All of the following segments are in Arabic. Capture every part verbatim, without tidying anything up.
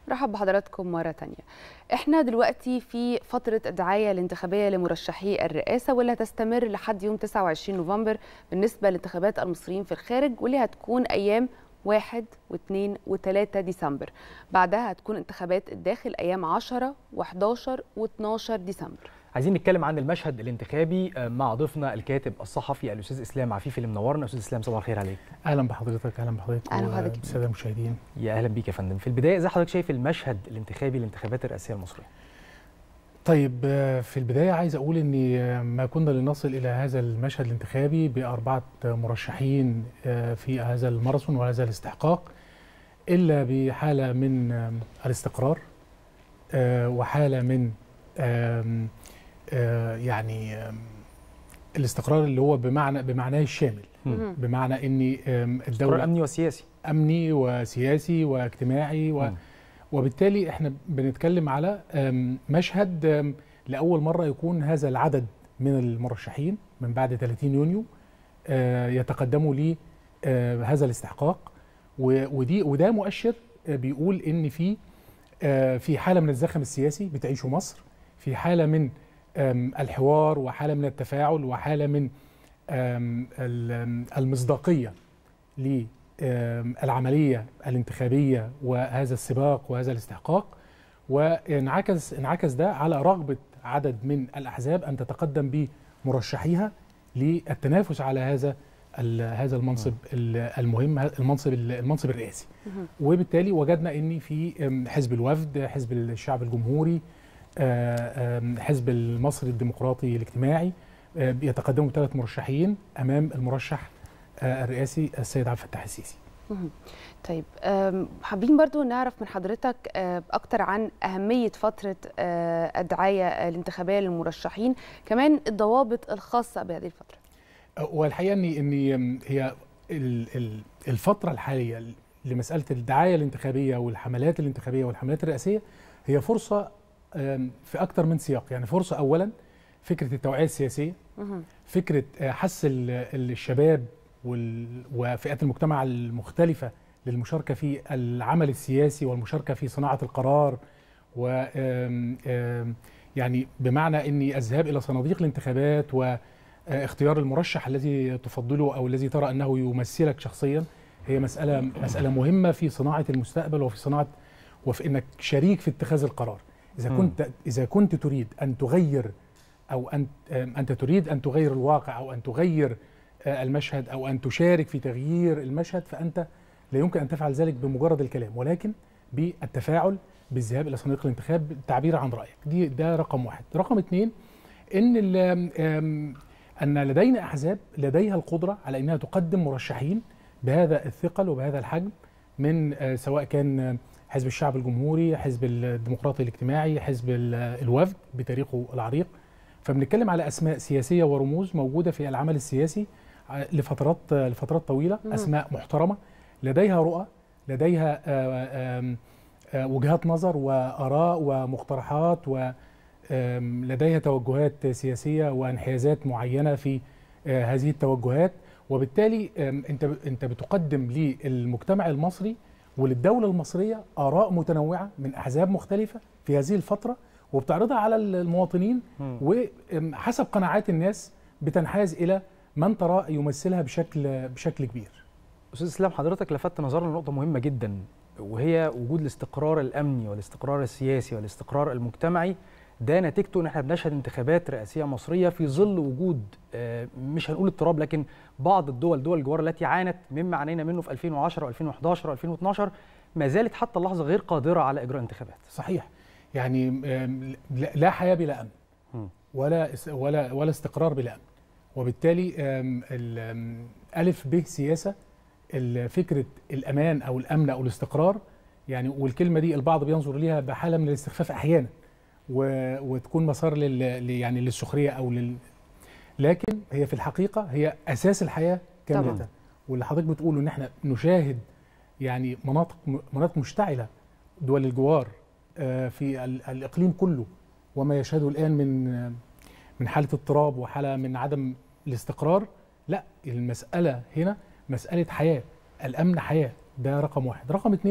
رحب بحضراتكم مرة تانية. احنا دلوقتي في فترة الدعاية الانتخابية لمرشحي الرئاسة واللي هتستمر لحد يوم تسعة وعشرين نوفمبر بالنسبة لانتخابات المصريين في الخارج، واللي هتكون أيام واحد واثنين وثلاثة ديسمبر. بعدها هتكون انتخابات الداخل أيام عشرة وحداشر واثناشر ديسمبر. عايزين نتكلم عن المشهد الانتخابي مع ضيفنا الكاتب الصحفي الاستاذ اسلام عفيفي اللي منورنا. استاذ اسلام صباح الخير عليك. اهلا بحضرتك. اهلا بحضرتك والساده المشاهدين. يا اهلا بيك يا فندم. في البدايه ازاي حضرتك شايف المشهد الانتخابي للانتخابات الرئاسيه المصريه؟ طيب، في البدايه عايز اقول ان ما كنا لنصل الى هذا المشهد الانتخابي باربعه مرشحين في هذا الماراثون وهذا الاستحقاق الا بحاله من الاستقرار وحاله من يعني الاستقرار اللي هو بمعنى بمعناه الشامل، بمعنى ان الدوله امني وسياسي امني وسياسي واجتماعي و... وبالتالي احنا بنتكلم على مشهد لاول مره يكون هذا العدد من المرشحين من بعد ثلاثين يونيو يتقدموا ل هذا الاستحقاق، ودي وده مؤشر بيقول ان في في حاله من الزخم السياسي بتعيشه مصر، في حاله من الحوار وحاله من التفاعل وحاله من المصداقيه للعمليه الانتخابيه وهذا السباق وهذا الاستحقاق، وانعكس انعكس ده على رغبه عدد من الاحزاب ان تتقدم بمرشحيها للتنافس على هذا هذا المنصب المهم، المنصب المنصب الرئاسي. وبالتالي وجدنا ان في حزب الوفد، حزب الشعب الجمهوري، حزب المصري الديمقراطي الاجتماعي يتقدموا بثلاث مرشحين امام المرشح الرئاسي السيد عبد الفتاح السيسي. طيب، حابين برضو نعرف من حضرتك اكتر عن اهميه فتره الدعايه الانتخابيه للمرشحين، كمان الضوابط الخاصه بهذه الفتره. والحقيقه ان ان هي الفتره الحاليه لمساله الدعايه الانتخابيه والحملات الانتخابيه والحملات الرئاسيه هي فرصه في اكتر من سياق. يعني فرصه اولا فكره التوعيه السياسيه، فكره حث الشباب وفئات المجتمع المختلفه للمشاركه في العمل السياسي والمشاركه في صناعه القرار، و يعني بمعنى اني الذهاب الى صناديق الانتخابات واختيار المرشح الذي تفضله او الذي ترى انه يمثلك شخصيا هي مساله مساله مهمه في صناعه المستقبل وفي صناعه وفي انك شريك في اتخاذ القرار. إذا كنت إذا كنت تريد أن تغير أو أن أنت تريد أن تغير الواقع أو أن تغير المشهد أو أن تشارك في تغيير المشهد، فأنت لا يمكن أن تفعل ذلك بمجرد الكلام، ولكن بالتفاعل، بالذهاب إلى صناديق الانتخاب، التعبير عن رأيك. دي ده رقم واحد. رقم اثنين إن أن لدينا أحزاب لديها القدرة على أنها تقدم مرشحين بهذا الثقل وبهذا الحجم، من سواء كان حزب الشعب الجمهوري، حزب الديمقراطي الاجتماعي، حزب الوفد بتاريخه العريق. فبنتكلم على اسماء سياسيه ورموز موجوده في العمل السياسي لفترات لفترات طويله، اسماء محترمه لديها رؤى، لديها وجهات نظر واراء ومقترحات، ولديها توجهات سياسيه وانحيازات معينه في هذه التوجهات. وبالتالي انت انت بتقدم للمجتمع المصري وللدولة المصرية آراء متنوعة من أحزاب مختلفة في هذه الفترة، وبتعرضها على المواطنين، وحسب قناعات الناس بتنحاز إلى من ترى يمثلها بشكل بشكل كبير. أستاذ إسلام، حضرتك لفتت نظرنا لنقطة مهمة جدا، وهي وجود الاستقرار الأمني والاستقرار السياسي والاستقرار المجتمعي. ده نتيجته ان احنا بنشهد انتخابات رئاسيه مصريه في ظل وجود مش هنقول اضطراب، لكن بعض الدول دول الجوار التي عانت مما عانينا منه في ألفين وعشرة وألفين وأحد عشر وألفين واثناشر ما زالت حتى اللحظه غير قادره على اجراء انتخابات. صحيح. يعني لا حياه بلا امن، ولا ولا ولا استقرار بلا امن. وبالتالي الف ب سياسه فكره الامان او الامن او الاستقرار، يعني والكلمه دي البعض بينظر ليها بحاله من الاستخفاف احيانا، وتكون مسار لل يعني للسخريه او لل لكن هي في الحقيقه هي اساس الحياه كامله طبعا. واللي حضرتك بتقوله ان احنا نشاهد يعني مناطق مناطق مشتعله دول الجوار في الاقليم كله، وما يشهده الان من من حاله اضطراب وحاله من عدم الاستقرار. لا، المساله هنا مساله حياه، الامن حياه، ده رقم واحد. رقم اثنين،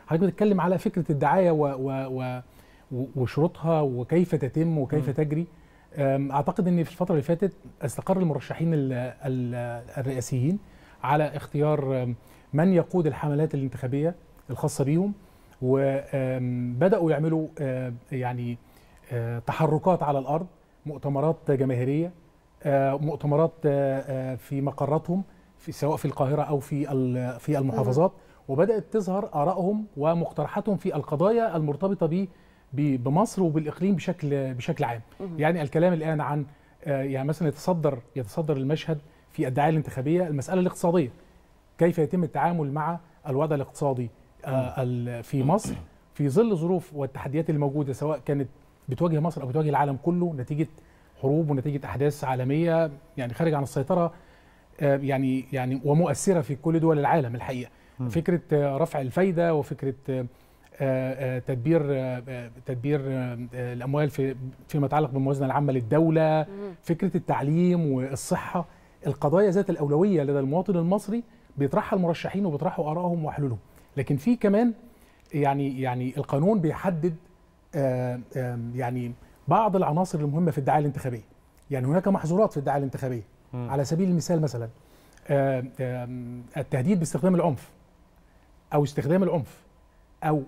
حضرتك بتتكلم على فكره الدعايه و و و وشروطها وكيف تتم وكيف م. تجري. اعتقد ان في الفتره اللي فاتت استقر المرشحين ال ال الرئاسيين على اختيار من يقود الحملات الانتخابيه الخاصه بيهم، وبداوا يعملوا يعني تحركات على الارض، مؤتمرات جماهيريه، مؤتمرات في مقراتهم في سواء في القاهره او في في المحافظات، وبدات تظهر ارائهم ومقترحاتهم في القضايا المرتبطه ب بمصر وبالاقليم بشكل بشكل عام. يعني الكلام الان عن يعني مثلا يتصدر يتصدر المشهد في الدعايه الانتخابيه المساله الاقتصاديه، كيف يتم التعامل مع الوضع الاقتصادي في مصر في ظل ظروف والتحديات اللي موجوده، سواء كانت بتواجه مصر او بتواجه العالم كله نتيجه حروب ونتيجه احداث عالميه يعني خارج عن السيطره يعني يعني ومؤثره في كل دول العالم الحقيقه. م. فكره رفع الفايده وفكره تدبير تدبير الاموال في فيما يتعلق بالموازنه العامه للدوله، م. فكره التعليم والصحه، القضايا ذات الاولويه لدى المواطن المصري بيطرحها المرشحين وبيطرحوا ارائهم وحلولهم. لكن في كمان يعني يعني القانون بيحدد يعني بعض العناصر المهمه في الدعايه الانتخابيه. يعني هناك محظورات في الدعايه الانتخابيه. م. على سبيل المثال مثلا التهديد باستخدام العنف او استخدام العنف او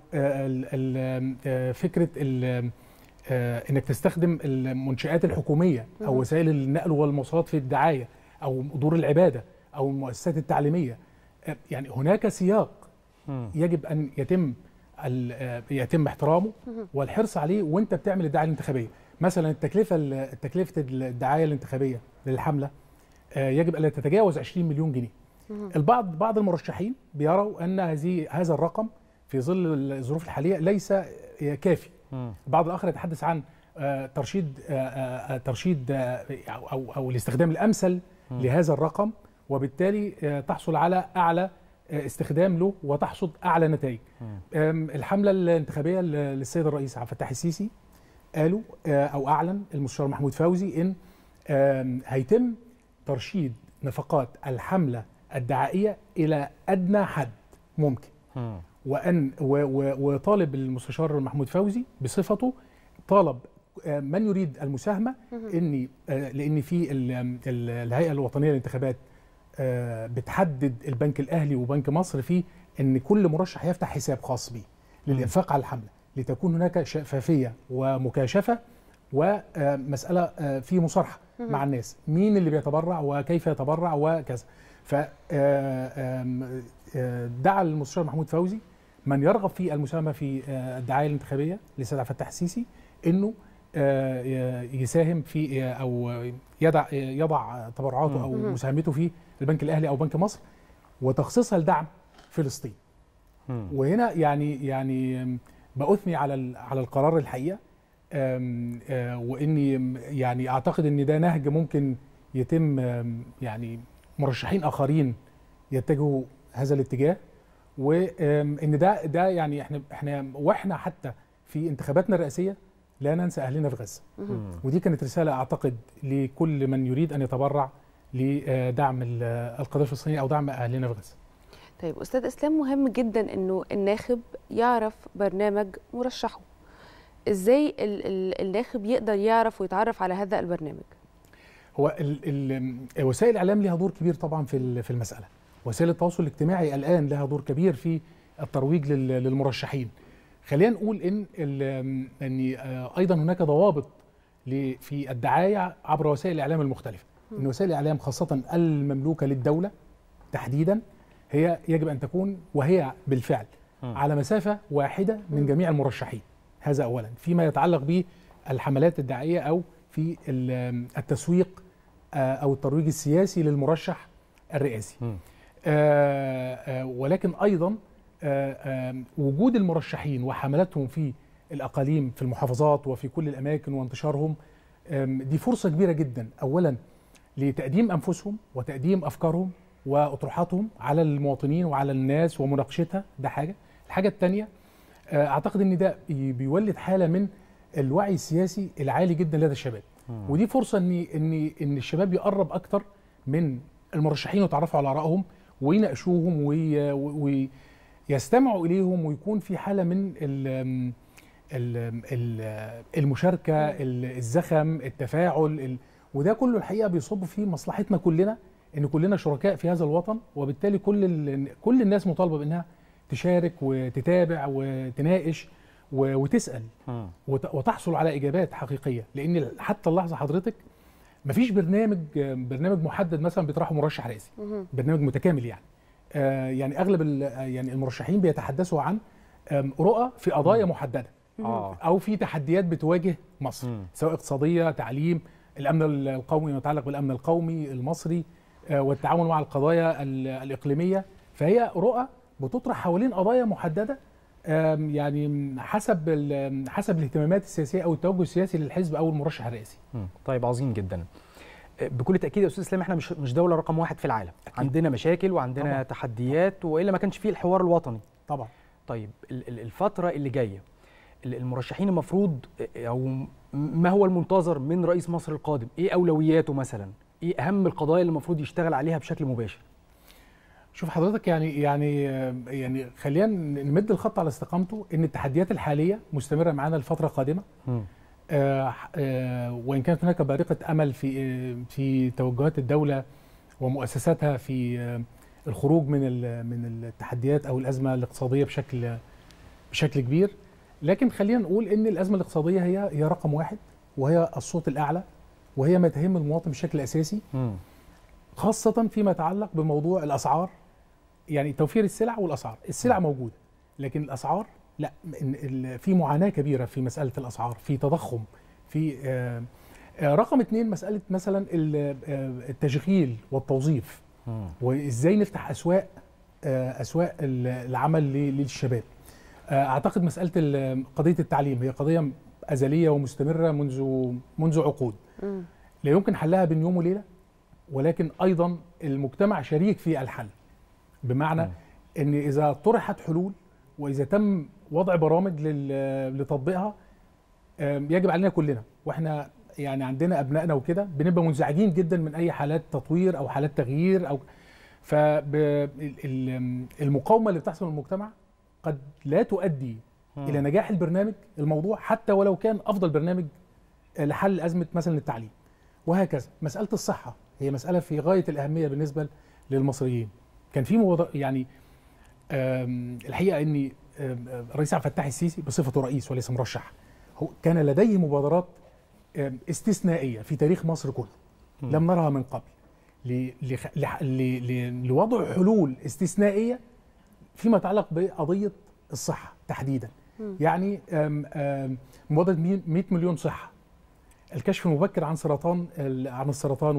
فكره انك تستخدم المنشآت الحكوميه او وسائل النقل والمواصلات في الدعايه او دور العباده او المؤسسات التعليميه. يعني هناك سياق يجب ان يتم يتم احترامه والحرص عليه وانت بتعمل الدعايه الانتخابيه. مثلا التكلفه تكلفه الدعايه الانتخابيه للحمله يجب الا تتجاوز عشرين مليون جنيه. البعض بعض المرشحين بيروا ان هذه هذا الرقم في ظل الظروف الحاليه ليس كافي. البعض الاخر يتحدث عن ترشيد ترشيد او او الاستخدام الامثل لهذا الرقم، وبالتالي تحصل على اعلى استخدام له وتحصد اعلى نتائج. الحمله الانتخابيه للسيد الرئيس عبد الفتاح السيسي قالوا او اعلن المستشار محمود فوزي ان هيتم ترشيد نفقات الحمله الدعائيه الى ادنى حد ممكن. وان وطالب المستشار محمود فوزي بصفته طالب من يريد المساهمه ان لان في الهيئه الوطنيه للانتخابات بتحدد البنك الاهلي وبنك مصر في ان كل مرشح يفتح حساب خاص به للانفاق على الحمله، لتكون هناك شفافيه ومكاشفه ومساله في مصارحه مع الناس، مين اللي بيتبرع وكيف يتبرع وكذا. فدعا المستشار محمود فوزي من يرغب في المساهمه في الدعايه الانتخابيه للسيد عبد الفتاح السيسي انه يساهم في او يضع يضع تبرعاته او مساهمته في البنك الاهلي او بنك مصر وتخصيصها لدعم فلسطين. وهنا يعني يعني بأثني على على القرار الحقيقه، واني يعني اعتقد ان ده نهج ممكن يتم يعني مرشحين اخرين يتجهوا هذا الاتجاه، وان ده ده يعني احنا احنا واحنا حتى في انتخاباتنا الرئاسيه لا ننسى اهلنا في غزه. ودي كانت رساله اعتقد لكل من يريد ان يتبرع لدعم القضيه الفلسطينيه او دعم اهلنا في غزه. طيب استاذ اسلام، مهم جدا انه الناخب يعرف برنامج مرشحه. ازاي الناخب يقدر يعرف ويتعرف على هذا البرنامج؟ هو ال ال وسائل الاعلام لها دور كبير طبعا في في المساله. وسائل التواصل الاجتماعي الان لها دور كبير في الترويج للمرشحين. خلينا نقول ان ان ايضا هناك ضوابط في الدعايه عبر وسائل الاعلام المختلفه. ان وسائل الاعلام خاصه المملوكه للدوله تحديدا هي يجب ان تكون وهي بالفعل على مسافه واحده من جميع المرشحين. هذا اولا فيما يتعلق بالحملات الدعائيه او في التسويق او الترويج السياسي للمرشح الرئاسي. ولكن ايضا وجود المرشحين وحملاتهم في الاقاليم في المحافظات وفي كل الاماكن وانتشارهم دي فرصه كبيره جدا، اولا لتقديم انفسهم وتقديم افكارهم واطروحاتهم على المواطنين وعلى الناس ومناقشتها. ده حاجه. الحاجه الثانيه اعتقد ان ده بيولد حاله من الوعي السياسي العالي جدا لدى الشباب، ودي فرصه ان ان ان الشباب يقرب اكتر من المرشحين ويتعرفوا على ارائهم ويناقشوهم وي يستمعوا اليهم ويكون في حاله من ال ال المشاركه، الزخم، التفاعل، وده كله الحقيقه بيصب في مصلحتنا كلنا، ان كلنا شركاء في هذا الوطن، وبالتالي كل كل الناس مطالبه بانها تشارك وتتابع وتناقش وتسال وتحصل على اجابات حقيقيه، لان حتى اللحظه حضرتك مفيش برنامج برنامج محدد مثلا بيطرحه مرشح رئاسي، برنامج متكامل يعني. آه يعني اغلب يعني المرشحين بيتحدثوا عن رؤى في قضايا محدده او في تحديات بتواجه مصر، سواء اقتصاديه، تعليم، الامن القومي يتعلق بالامن القومي المصري، آه والتعامل مع القضايا الاقليميه. فهي رؤى بتطرح حوالين قضايا محدده يعني حسب حسب الاهتمامات السياسيه او التوجه السياسي للحزب او المرشح الرئاسي. طيب عظيم جدا. بكل تاكيد يا استاذ اسلام احنا مش مش دوله رقم واحد في العالم، أكيد. عندنا مشاكل وعندنا طبعا. تحديات، والا ما كانش فيه الحوار الوطني طبعا. طيب الفتره اللي جايه المرشحين المفروض او ما هو المنتظر من رئيس مصر القادم؟ ايه اولوياته مثلا؟ ايه اهم القضايا اللي المفروض يشتغل عليها بشكل مباشر؟ شوف حضرتك يعني يعني يعني خلينا نمد الخط على استقامته، ان التحديات الحاليه مستمره معانا الفتره القادمه. آه آه وان كانت هناك بارقه امل في في توجهات الدوله ومؤسساتها في آه الخروج من من التحديات او الازمه الاقتصاديه بشكل بشكل كبير، لكن خلينا نقول ان الازمه الاقتصاديه هي هي رقم واحد، وهي الصوت الاعلى، وهي ما تهم المواطن بشكل اساسي، خاصه فيما يتعلق بموضوع الاسعار. يعني توفير السلع والاسعار، السلع موجوده لكن الاسعار لا، في معاناه كبيره في مساله الاسعار، في تضخم، في آآ آآ رقم اثنين مساله مثلا التشغيل والتوظيف، وازاي نفتح اسواق اسواق العمل للشباب. اعتقد مساله قضيه التعليم هي قضيه ازليه ومستمره منذ منذ عقود، لا يمكن حلها بين يوم وليله، ولكن ايضا المجتمع شريك في الحل، بمعنى ان اذا طرحت حلول واذا تم وضع برامج لتطبيقها يجب علينا كلنا، واحنا يعني عندنا ابنائنا وكده بنبقى منزعجين جدا من اي حالات تطوير او حالات تغيير، او فالمقاومه اللي بتحصل من المجتمع قد لا تؤدي الى نجاح البرنامج الموضوع، حتى ولو كان افضل برنامج لحل ازمه مثلا التعليم، وهكذا. مساله الصحه هي مساله في غايه الاهميه بالنسبه للمصريين. كان في موضوع يعني الحقيقه ان الرئيس عبد الفتاح السيسي بصفته رئيس وليس مرشح، هو كان لديه مبادرات استثنائيه في تاريخ مصر كله لم نرها من قبل، لوضع حلول استثنائيه فيما يتعلق بقضيه الصحه تحديدا. يعني مبادره مئة مليون صحه، الكشف المبكر عن سرطان عن السرطان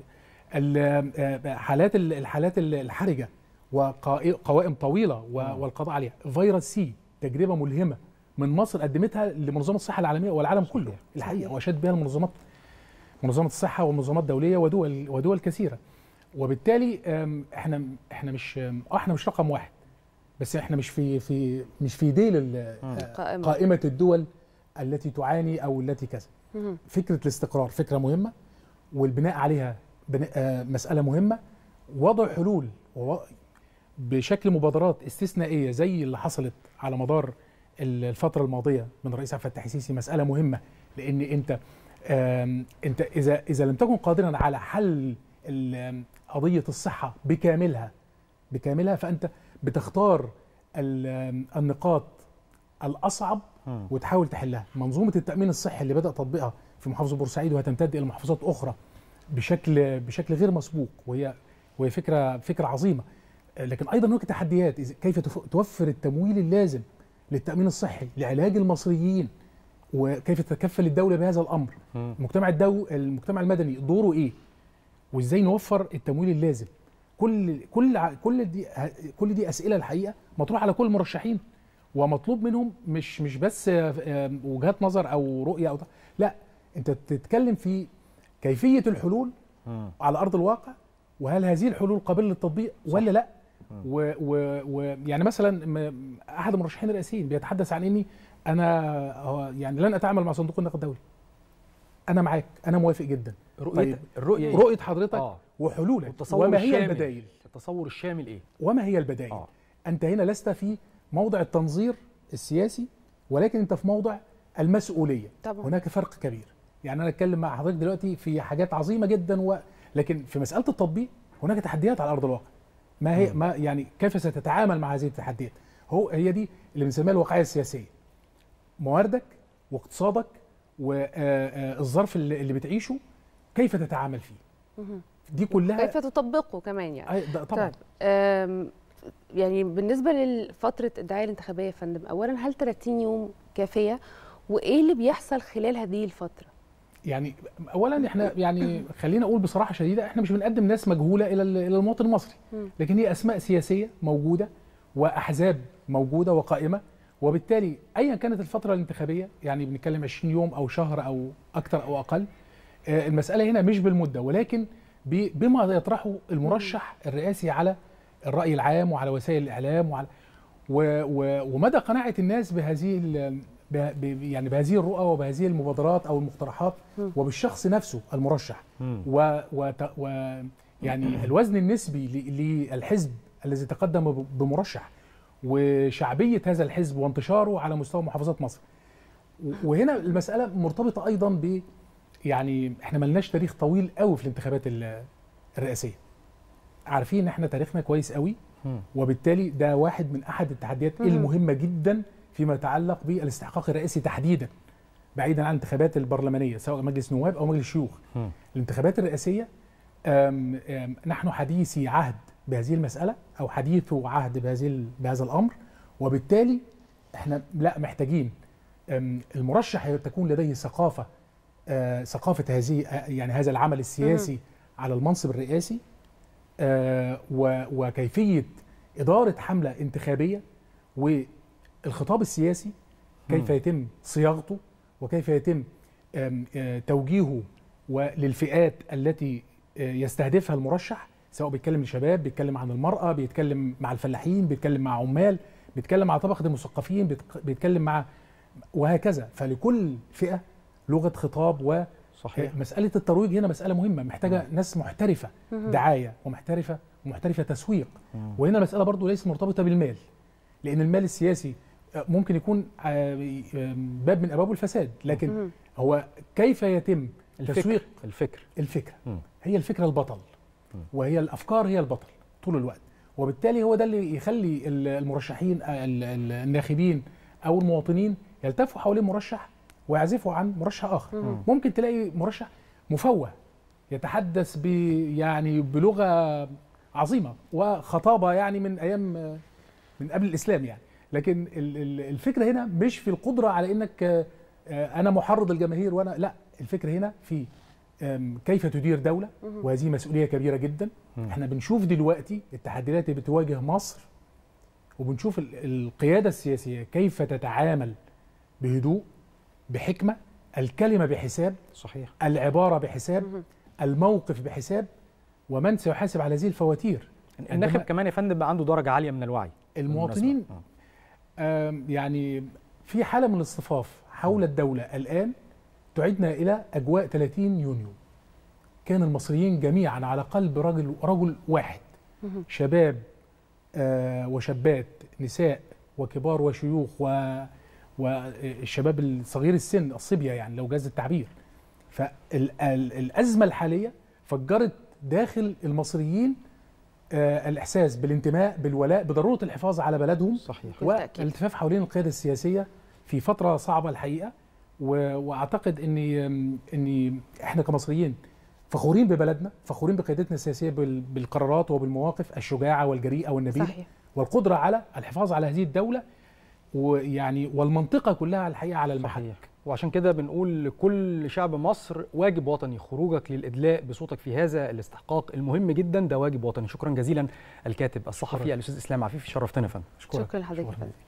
وحالات الحالات الحرجه وقوائم طويله والقضاء عليها، فيروس سي تجربه ملهمه من مصر قدمتها لمنظمه الصحه العالميه والعالم كله الحقيقه، واشاد بها المنظمات منظمه الصحه ومنظمات دوليه ودول ودول كثيره. وبالتالي احنا احنا مش احنا مش رقم واحد، بس احنا مش في في مش في ديل قائمه الدول التي تعاني او التي كذا. فكره الاستقرار فكره مهمه، والبناء عليها مساله مهمه، وضع حلول بشكل مبادرات استثنائيه زي اللي حصلت على مدار الفتره الماضيه من الرئيس عبد الفتاح السيسي مساله مهمه، لان انت انت اذا اذا لم تكن قادرا على حل قضيه الصحه بكاملها بكاملها فانت بتختار النقاط الاصعب وتحاول تحلها. منظومه التامين الصحي اللي بدا تطبيقها في محافظه بورسعيد وهتمتد الى محافظات اخرى بشكل بشكل غير مسبوق، وهي وهي فكره فكره عظيمه. لكن ايضا هناك تحديات، كيف توفر التمويل اللازم للتامين الصحي لعلاج المصريين، وكيف تتكفل الدوله بهذا الامر. المجتمع الدو المجتمع المدني دوره ايه، وازاي نوفر التمويل اللازم. كل كل كل دي كل دي اسئله الحقيقه مطروحه على كل المرشحين، ومطلوب منهم مش مش بس وجهات نظر او رؤيه او لا، انت بتتكلم في كيفيه الحلول على ارض الواقع، وهل هذه الحلول قابله للتطبيق ولا لا. ويعني مثلا احد المرشحين الرئيسيين بيتحدث عن اني انا يعني لن اتعامل مع صندوق النقد الدولي. انا معاك، انا موافق جدا. رؤيه طيب الرؤيه رؤيه حضرتك آه. وحلولك، وما هي البدائل؟ التصور الشامل ايه؟ وما هي البدائل؟ آه. انت هنا لست في موضع التنظير السياسي، ولكن انت في موضع المسؤوليه. طبعا. هناك فرق كبير. يعني انا اتكلم مع حضرتك دلوقتي في حاجات عظيمه جدا، و... لكن في مساله التطبيق هناك تحديات على ارض الواقع. ما هي ما يعني كيف ستتعامل مع هذه التحديات؟ هو هي دي اللي بنسميها الواقعيه السياسيه. مواردك واقتصادك والظرف اللي اللي بتعيشه كيف تتعامل فيه. دي كلها كيف تطبقه كمان يعني. طبعا. طيب يعني بالنسبه لفتره الدعايه الانتخابيه يا فندم، اولا هل ثلاثين يوم كافيه؟ وايه اللي بيحصل خلال هذه الفتره؟ يعني اولا احنا يعني خلينا اقول بصراحه شديده، احنا مش بنقدم ناس مجهوله الى الى المواطن المصري، لكن هي اسماء سياسيه موجوده واحزاب موجوده وقائمه، وبالتالي ايا كانت الفتره الانتخابيه، يعني بنتكلم عشرين يوم او شهر او اكثر او اقل، المساله هنا مش بالمده، ولكن بما يطرحه المرشح الرئاسي على الراي العام وعلى وسائل الاعلام وعلى و و ومدى قناعه الناس بهذه يعني بهذه الرؤى وبهذه المبادرات او المقترحات وبالشخص نفسه المرشح، و, و, و يعني الوزن النسبي للحزب الذي تقدم بمرشح وشعبيه هذا الحزب وانتشاره على مستوى محافظات مصر. وهنا المساله مرتبطه ايضا ب يعني احنا ملناش تاريخ طويل قوي في الانتخابات الرئاسيه. عارفين ان احنا تاريخنا كويس قوي، وبالتالي ده واحد من احد التحديات المهمه جدا فيما يتعلق بالاستحقاق الرئاسي تحديدا، بعيدا عن الانتخابات البرلمانيه سواء مجلس نواب او مجلس شيوخ. الانتخابات الرئاسيه أم أم نحن حديثي عهد بهذه المساله او حديث عهد بهذه بهذا الامر، وبالتالي احنا لا محتاجين المرشح تكون لديه ثقافه آه ثقافه هذه يعني هذا العمل السياسي على المنصب الرئاسي، آه وكيفيه اداره حمله انتخابيه، والخطاب السياسي كيف يتم صياغته وكيف يتم آه توجيهه وللفئات التي يستهدفها المرشح، سواء بيتكلم للشباب، بيتكلم عن المراه، بيتكلم مع الفلاحين، بيتكلم مع عمال، بيتكلم مع طبقه المثقفين، بيتكلم مع وهكذا. فلكل فئه لغه خطاب. و صحيح. مساله الترويج هنا مساله مهمه، محتاجه مم. ناس محترفه مم. دعايه ومحترفه ومحترفه تسويق. مم. وهنا المساله برضو ليست مرتبطه بالمال، لان المال السياسي ممكن يكون باب من ابواب الفساد، لكن مم. هو كيف يتم الفكر. تسويق الفكر الفكره مم. هي الفكره البطل، مم. وهي الافكار هي البطل طول الوقت، وبالتالي هو ده اللي يخلي المرشحين الناخبين او المواطنين يلتفوا حوالين مرشح ويعزفوا عن مرشح اخر. مم. ممكن تلاقي مرشح مفوه يتحدث ب يعني بلغه عظيمه وخطابه يعني من ايام من قبل الاسلام يعني، لكن الفكره هنا مش في القدره على انك انا محرض الجماهير وانا لا، الفكره هنا في كيف تدير دوله، وهذه مسؤوليه كبيره جدا. مم. احنا بنشوف دلوقتي التحديات اللي بتواجه مصر، وبنشوف القياده السياسيه كيف تتعامل بهدوء بحكمه، الكلمه بحساب، صحيح، العباره بحساب، الموقف بحساب، ومن سيحاسب على هذه الفواتير؟ الناخب كمان يا فندم بقى عنده درجه عاليه من الوعي. المواطنين آه يعني في حاله من الاصطفاف حول الدوله الان تعيدنا الى اجواء ثلاثين يونيو. كان المصريين جميعا على قلب رجل رجل واحد، شباب آه وشابات، نساء وكبار وشيوخ و والشباب الصغير السن، الصبيه يعني لو جاز التعبير. فالازمه الحاليه فجرت داخل المصريين آه الاحساس بالانتماء، بالولاء، بضروره الحفاظ على بلدهم. صحيح. والالتفاف حوالين القياده السياسيه في فتره صعبه الحقيقه. واعتقد اني اني احنا كمصريين فخورين ببلدنا، فخورين بقيادتنا السياسيه بالقرارات وبالمواقف الشجاعه والجريئه والنبيله. صحيح. والقدره على الحفاظ على هذه الدوله ويعني والمنطقه كلها الحقيقه على المحك. صحيح. وعشان كده بنقول لكل شعب مصر واجب وطني، خروجك للادلاء بصوتك في هذا الاستحقاق المهم جدا ده واجب وطني. شكرا جزيلا الكاتب الصحفي الاستاذ اسلام عفيفي، شرفتنا يا فندم. شكرا لحضرتك.